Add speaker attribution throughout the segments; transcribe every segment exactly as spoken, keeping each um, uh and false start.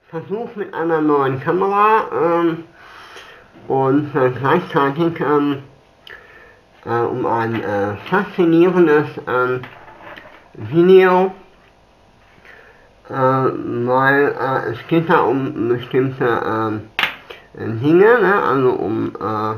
Speaker 1: Versuch mit einer neuen Kamera ähm, und äh, gleichzeitig ähm, äh, um ein äh, faszinierendes ähm, Video, äh, weil äh, es geht da um bestimmte äh, Dinge, ne? Also um äh,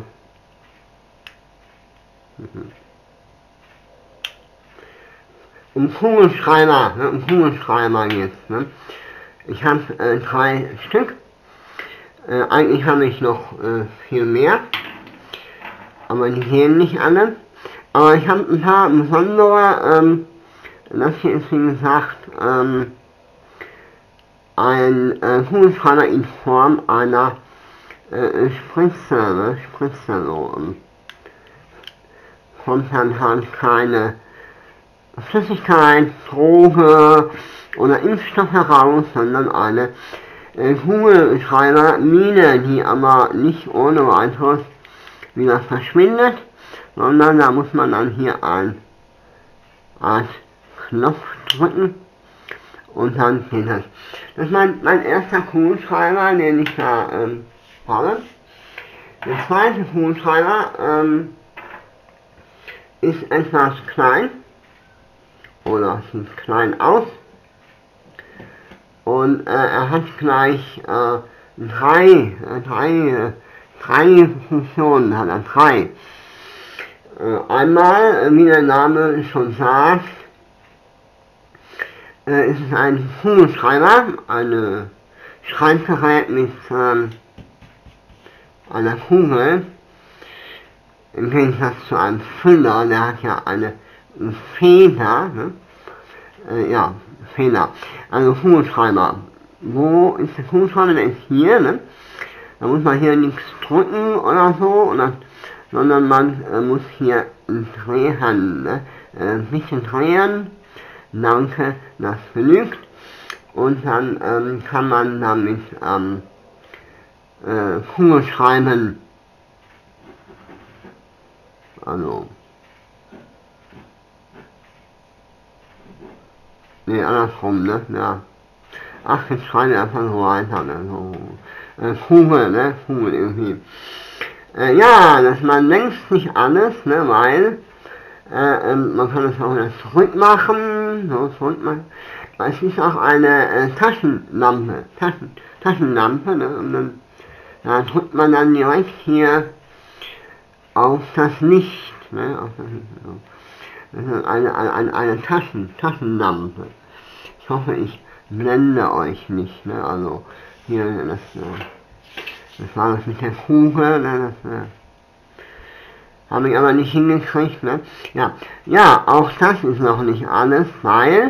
Speaker 1: um Kugelschreiber, ne? Um Kugelschreiber jetzt. Ne? Ich habe äh, drei Stück. Äh, eigentlich habe ich noch äh, viel mehr, aber die gehen nicht alle. Aber ich habe ein paar besondere, ähm, das hier ist wie gesagt ähm, ein äh, Kugelschreiber in Form einer äh, Spritze, ne? Spritze so. Und kommt dann halt keine Flüssigkeit, Droge oder Impfstoff heraus, sondern eine äh, Kugelschreibermine, die aber nicht ohne weiteres wieder verschwindet, sondern da muss man dann hier ein Art Knopf drücken und dann geht das. Das ist mein, mein erster Kugelschreiber, den ich da ähm, habe. Der zweite Kugelschreiber ähm, ist etwas klein oder sieht klein aus und äh, er hat gleich äh, drei, äh, drei, äh, drei Funktionen, hat er drei. Äh, einmal, äh, wie der Name schon sagt, äh, ist es ein Kugelschreiber, ein Schreibgerät mit ähm, einer Kugel, im Gegensatz zu einem Füller, der hat ja eine Feder, ne? äh, ja, Feder, also Kugelschreiber. Wo ist der Kugelschreiber? Der ist hier, ne? Da muss man hier nichts drücken oder so, oder, sondern man äh, muss hier drehen, ne? Äh, ein bisschen drehen, danke, das genügt. Und dann ähm, kann man damit ähm, äh, Kugel schreiben. Also, nee, andersrum, ne, ja. Ach, jetzt schreibe ich einfach so weiter, ne, so, äh, Kugel, ne, Kugel irgendwie. Äh, ja, das man längst nicht alles, ne, weil, äh, ähm, man kann es auch wieder zurück machen, so, zurück machen. Es ist auch eine äh, Taschenlampe, Taschen, Taschenlampe, ne, und dann, da drückt man dann direkt hier auf das Licht, ne, auf das Licht, so. Das ist eine, eine, eine Taschen, Taschenlampe. Ich hoffe, ich blende euch nicht, ne, also, hier, das, das war das mit der Kugel, ne, das, äh, habe ich aber nicht hingekriegt, ne, ja, ja, auch das ist noch nicht alles, weil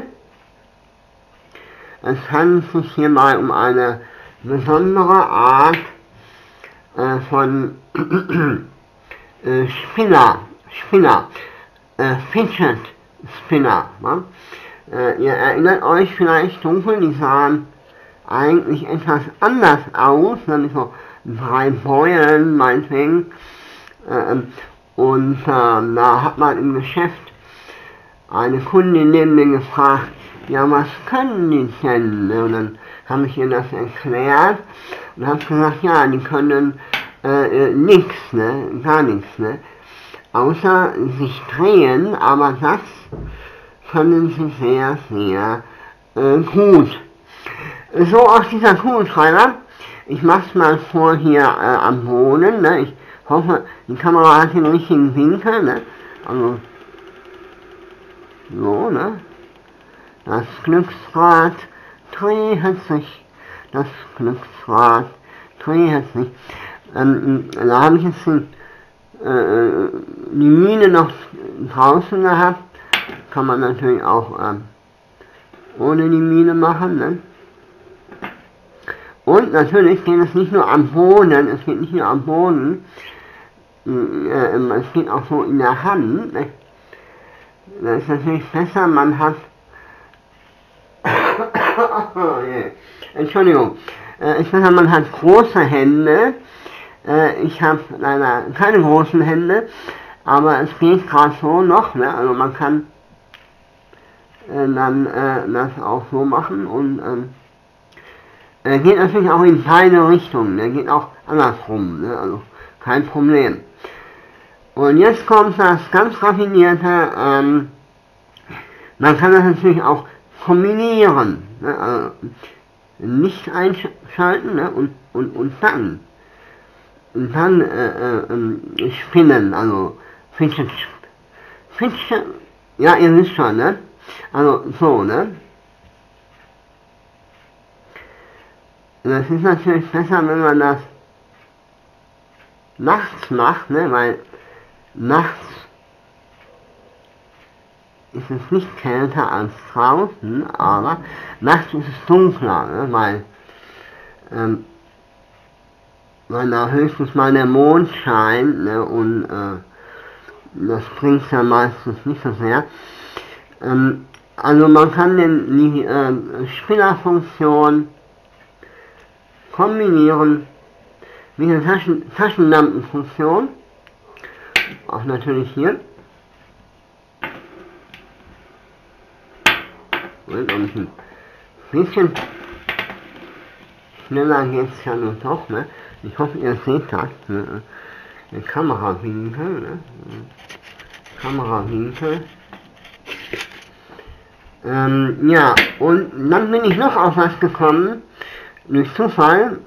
Speaker 1: es handelt sich hierbei um eine besondere Art äh, von äh, Spinner, Spinner, äh, Fidget Spinner. Ne? Äh, ihr erinnert euch vielleicht dunkel, die sahen eigentlich etwas anders aus, nämlich so drei Beulen meinetwegen. Äh, und äh, da hat man im Geschäft eine Kundin neben mir gefragt, ja, was können die denn? Und dann habe ich ihr das erklärt und habe gesagt, ja, die können äh, nichts, ne, gar nichts, ne, außer sich drehen, aber das können sie sehr, sehr äh, gut. So auch dieser Kugelschreiber, ich mach's mal vor hier äh, am Boden, ne, ich hoffe, die Kamera hat den richtigen Winkel, ne, also, so, ne. Das Glücksrad dreht sich, das Glücksrad dreht sich. Ähm, da habe ich jetzt die, äh, die Mine noch draußen gehabt. Kann man natürlich auch ähm, ohne die Mine machen. Ne? Und natürlich geht es nicht nur am Boden, es geht nicht nur am Boden, äh, es geht auch so in der Hand. Ne? Das ist natürlich besser, man hat Entschuldigung, äh, ich finde, man hat große Hände, äh, ich habe leider keine großen Hände, aber es geht gerade so noch, ne? Also man kann äh, dann äh, das auch so machen und ähm, äh, geht natürlich auch in beide Richtungen, ne? Geht auch andersrum, ne? Also kein Problem. Und jetzt kommt das ganz raffinierte, ähm, man kann das natürlich auch kombinieren, ne? Also Licht einschalten, ne? und, und, und dann, und dann äh, äh, spinnen, also Fidget, Fidget, ja, ihr wisst schon, ne? Also so, ne? Das ist natürlich besser, wenn man das nachts macht, ne? Weil nachts ist es nicht kälter als draußen, aber nachts ist es dunkler, ne? Weil, ähm, weil da höchstens mal der Mond scheint, ne? Und äh, das bringt ja meistens nicht so sehr. Ähm, also man kann den, die äh, Spinnerfunktion kombinieren mit der Taschen, Taschenlampenfunktion, auch natürlich hier. Und ein bisschen schneller geht es ja nur doch, ne? Ich hoffe, ihr seht das, ne? Der Kamerawinkel, ne? Kamerawinkel. Ähm, ja, und dann bin ich noch auf was gekommen, durch Zufall.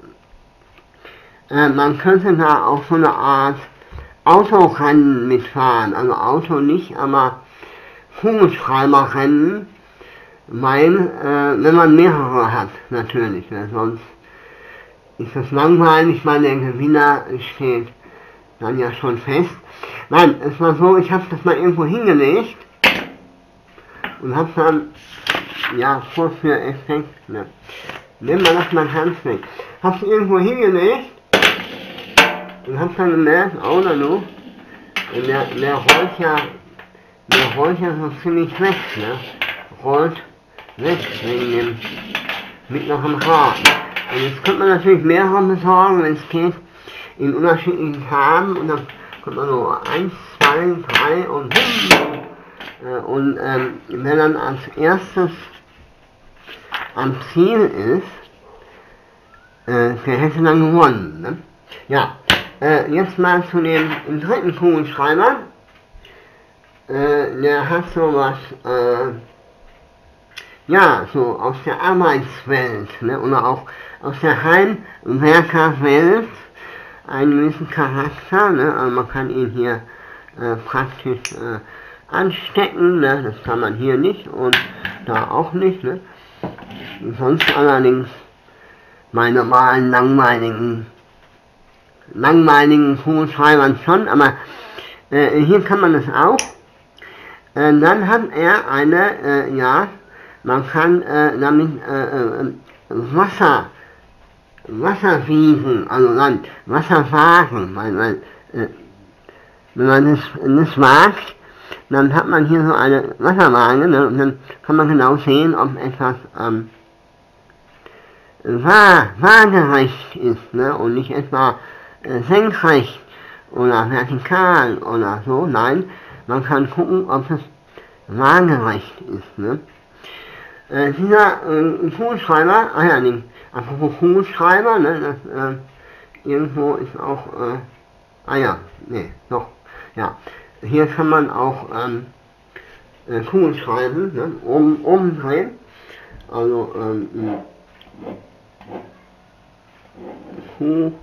Speaker 1: Äh, man könnte da auch so eine Art Autorennen mitfahren, also Auto nicht, aber Kugelschreiberrennen, weil, äh, wenn man mehrere hat, natürlich, ne? Sonst ist das langweilig, weil der Gewinner steht dann ja schon fest. Nein, es war so, ich habe das mal irgendwo hingelegt und habe dann, ja, Vorführeffekt, ne? Nehmen wir das mal ganz weg. Hab's irgendwo hingelegt und hab dann gemerkt, oh na nu, der, der rollt ja, der rollt ja so ziemlich weg, ne? Rollt weg wegen dem mittleren Rad. Und jetzt könnte man natürlich mehrere besorgen, wenn es geht, in unterschiedlichen Farben, und dann kommt man so eins, zwei, drei und äh, und ähm, wenn dann als erstes am Ziel ist, äh, der hätte dann gewonnen, ne? Ja, äh, jetzt mal zu dem dritten Kugelschreiber. Äh, der hat sowas, äh, ja, so aus der Arbeitswelt, ne? Oder auch aus der Heimwerkerwelt einen gewissen Charakter, ne? Also man kann ihn hier äh, praktisch äh, anstecken, ne? Das kann man hier nicht und da auch nicht, ne? Sonst allerdings meine normalen langweiligen langweiligen Kugelschreibern schon, aber äh, hier kann man das auch. Äh, dann hat er eine, äh, ja, man kann äh, damit äh, äh, Wasser, Wasser wiegen, also dann Wasser wagen, weil, weil äh, wenn man das, das wagt, dann hat man hier so eine Wasserwaage, ne, und dann kann man genau sehen, ob etwas ähm, wahr, waagerecht ist, ne, und nicht etwa äh, senkrecht oder vertikal oder so. Nein, man kann gucken, ob es waagerecht ist, ne. Äh, dieser äh, Kugelschreiber, ah ja, nee, apropos Kugelschreiber, ne, das, äh, irgendwo ist auch, äh, ah ja, nee, doch, ja, hier kann man auch ähm, äh, Kugeln schreiben, ne, um, umdrehen, also ähm, Kuh,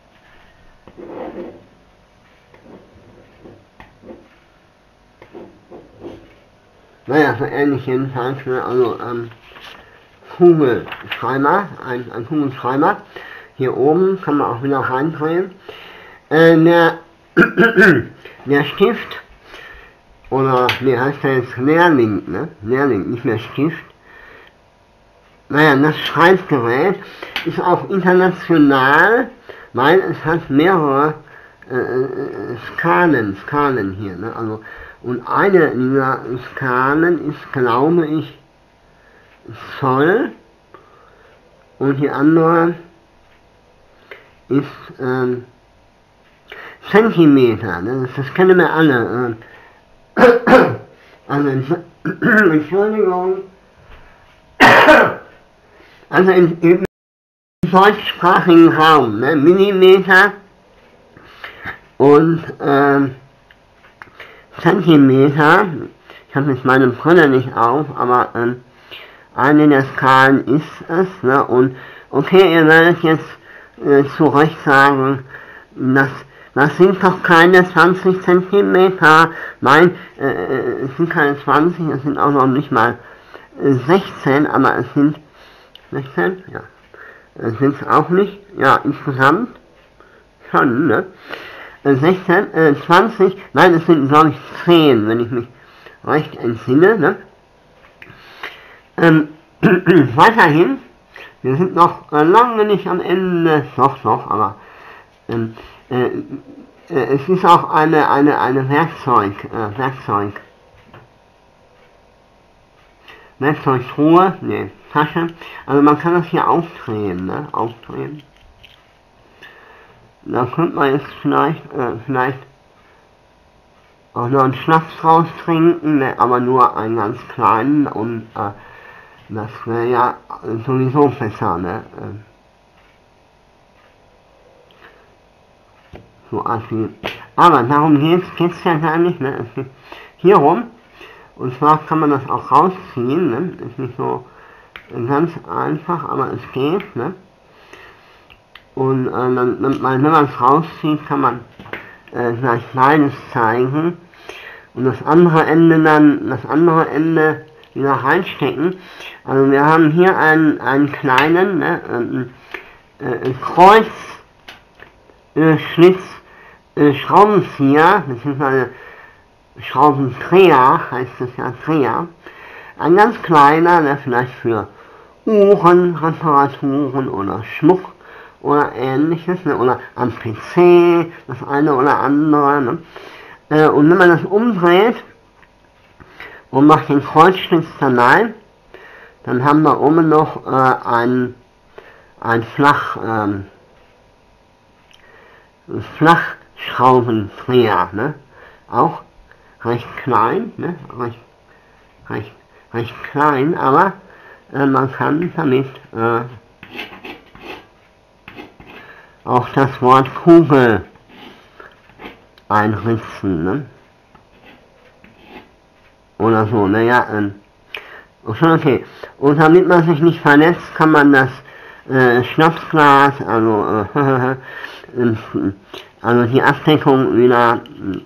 Speaker 1: naja, so ähnlich jedenfalls, ne, also ähm, Kugelschreiber, ein, ein Kugelschreiber, hier oben kann man auch wieder reindrehen, äh, der, der Stift, oder, ne, heißt der jetzt Lehrling, ne, Lehrling, nicht mehr Stift, naja, das Schreibgerät ist auch international, weil es hat mehrere äh, Skalen, Skalen hier, ne, also, und eine dieser Skalen ist, glaube ich, Zoll, und die andere ist ähm, Zentimeter, ne? das, das kennen wir alle. Äh, also, Entschuldigung, also in, in deutschsprachigen Raum, ne? Millimeter und ähm, Zentimeter. Ich habe jetzt meine Brille nicht auf, aber ähm, eine der Skalen ist es, ne? Und okay, ihr werdet jetzt äh, zu Recht sagen, das, das sind doch keine zwanzig Zentimeter, nein, äh, es sind keine zwanzig, es sind auch noch nicht mal äh, sechzehn, aber es sind sechzehn, ja, es sind es auch nicht, ja, insgesamt schon, ne? sechzehn, äh, zwanzig, nein, es sind glaube ich zehn, wenn ich mich recht entsinne, ne? Ähm, weiterhin, wir sind noch äh, lange nicht am Ende, doch, doch, aber ähm, äh, äh, es ist auch eine, eine, eine Werkzeug, äh, Werkzeug, Werkzeugtruhe, ne, Tasche, also man kann das hier aufdrehen, ne, aufdrehen. Da könnte man jetzt vielleicht, äh, vielleicht auch noch einen Schnaps raus trinken, ne, aber nur einen ganz kleinen und äh, das wäre ja sowieso besser, ne? So assi. Aber darum geht's geht's ja gar nicht, ne? Es geht hier rum. Und zwar kann man das auch rausziehen, ne? Ist nicht so ganz einfach, aber es geht, ne? Und äh, dann, wenn man es rauszieht, kann man äh, gleich beides zeigen. Und das andere Ende dann, das andere Ende wieder reinstecken. Also wir haben hier einen, einen kleinen, ne, äh, Kreuz, äh, Schlitz, äh, Schraubenzieher, beziehungsweise Schraubendreher, heißt es ja, Dreher. Ein ganz kleiner, ne, vielleicht für Uhrenreparaturen oder Schmuck oder ähnliches, ne, oder am P C, das eine oder andere. Ne. Äh, und wenn man das umdreht, und macht den Kreuzschlitz dann rein, dann haben wir oben noch äh, ein, ein Flach, ähm, Flachschraubendreher, ne? Auch recht klein, ne? recht, recht, recht klein, aber äh, man kann damit äh, auch das Wort Kugel einritzen, ne? Oder so, naja, ähm, okay, okay. Und damit man sich nicht verletzt, kann man das äh, Schnapsglas, also, äh, also die Abdeckung wieder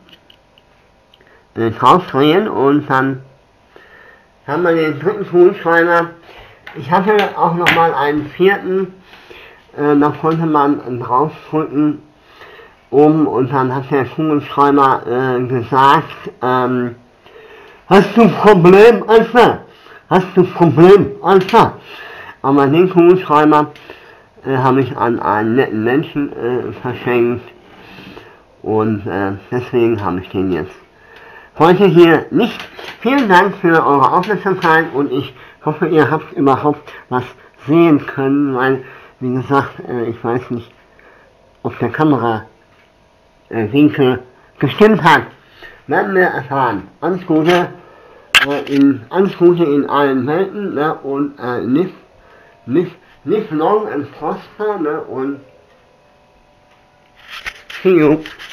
Speaker 1: äh, draufdrehen und dann haben wir den dritten Kugelschreiber. Ich hatte auch nochmal einen vierten, äh, da konnte man draufdrücken, um, und dann hat der Kugelschreiber äh, gesagt, ähm, hast du ein Problem, Alter? Hast du ein Problem, Alter? Aber den Kugelschreiber äh, habe ich an einen netten Menschen äh, verschenkt und äh, deswegen habe ich den jetzt heute hier nicht. Vielen Dank für eure Aufmerksamkeit und ich hoffe, ihr habt überhaupt was sehen können, weil, wie gesagt, äh, ich weiß nicht, ob der Kamerawinkel äh, gestimmt hat. Werden wir erfahren. Alles Gute, äh, in, alles Gute in allen Welten, ne, und äh, nicht, nicht, nicht long and prosper, ne, und see you.